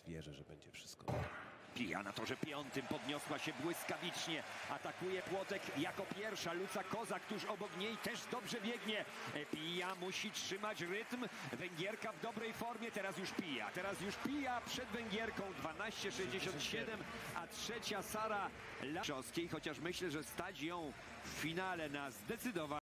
wierzę, że będzie wszystko. Pija na torze piątym podniosła się błyskawicznie. Atakuje Płotek jako pierwsza. Luca Kozak tuż obok niej też dobrze biegnie. Pija musi trzymać rytm. Węgierka w dobrej formie. Teraz już Pija przed Węgierką 12,67, a trzecia Sara Laczowskiej. Chociaż myślę, że stać ją w finale na zdecydowanie.